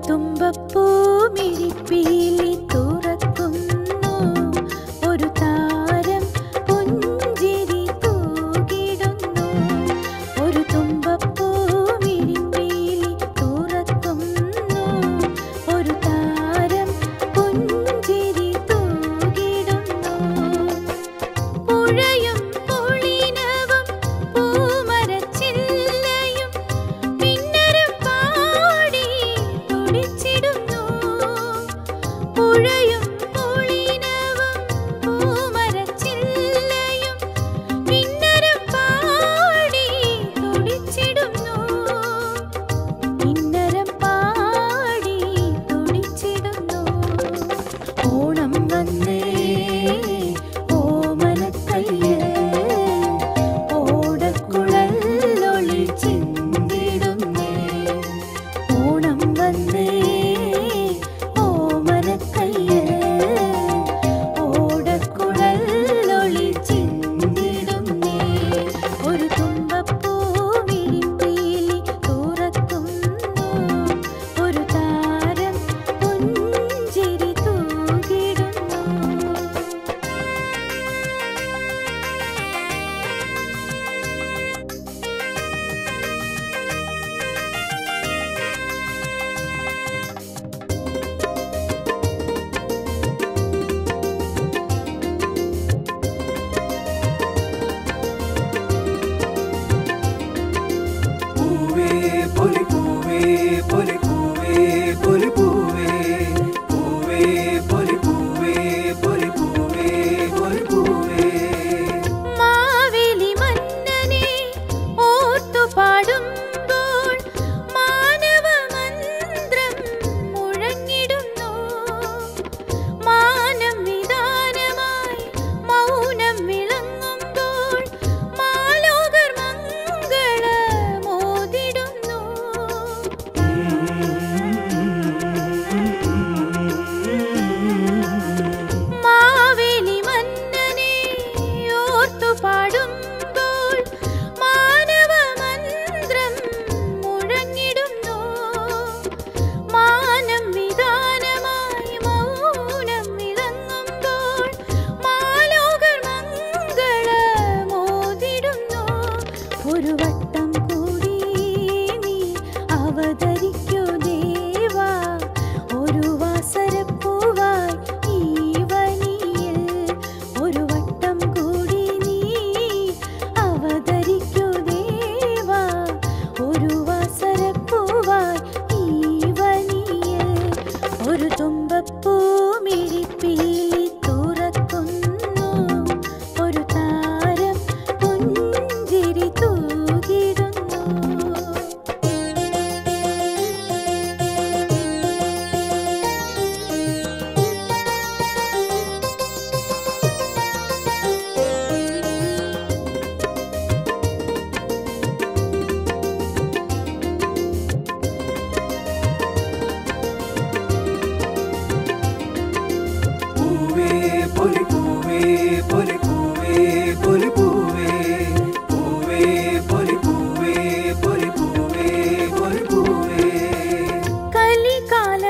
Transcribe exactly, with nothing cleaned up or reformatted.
തുമ്പപ്പൂ മിഴിപ്പീലി തുറക്കുന്നു, ഒരു താരം പുഞ്ചിരി തൂകിടുന്നു. ഒരു തുമ്പപ്പൂ മിഴിപ്പീലി തുറക്കുന്നു, ഒരു താരം പുഞ്ചിരി തൂകിടുന്നു. പുഴയും പുളിനവും പൂമരച്ചില്ലയും പിന്നരം പാടി തുടിച്ചിടുന്നു. പുഴയും പുളിനവും പൂമരച്ചില്ലയും പിന്നരം പാടി തുടിച്ചിടുന്നു. പിന്നരം പാടി തുടിച്ചിടുന്നു. ഓണം വന്നേ ഓമനക്കയ്യേ, ഓടക്കുഴലൊളി ചിന്തിടുന്നേ. ഓണം വന്നേ ഓമനക്കയ്യേ, ഓടക്കുഴലൊളി ചിന്തിടുന്നേ. ഒരു തുമ്പപ്പൂ മിഴിപ്പീലി തുറക്കുന്നു, ഒരു താരം പുഞ്ചിരി തൂകിടുന്നു. പൂവേ പൊലി പൂവേ പൊലി പൂവേ പൊലി പൂവേ, പൂവേ പൊലി പൂവേ പൊലി പൂവേ പൊലി പൂവേ. മാവേലി മന്നനെ ഓർത്തു പാടുമ്പോൾ മാനവമന്ത്രം മുഴങ്ങിടുന്നു. മാനം വിധാനമായി മൗനം വിളങ്ങുമ്പോൾ മാലോകർ മംഗളമോദിടുന്നു. മാവേലി മന്നനെ ഓർത്തു പാടുമ്പോൾ മാനവമന്ത്രം മുഴങ്ങിടുന്നു. മാനം വിധാനമായി മൗനം വിളങ്ങുമ്പോൾ മാലോകർ മംഗളമോദിടുന്നു. ഒരു വട്ടം കൂടി നീ അവതരിക്കൂ ദേവാ, ഒരു വാസരപ്പൂവായി ഈ വനിയിൽ. ഒരു വട്ടം കൂടി നീ അവതരിക്കൂ ദേവാ, ഒരു വാസരപ്പൂവായി ഈ വനിയിൽ. ഒരു തുമ്പപ്പൂ മിഴിപ്പീലി തുറക്കുന്നു, ഒരു താരം പുഞ്ചിരി തൂകിടുന്നു. പൂവേ പൊലി പൂവേ പൊലി പൂവേ പൊലി പൂവേ, പൂവേ പൊലി പൂവേ പൊലി പൂവേ പൊലി പൂവേ. കലികാല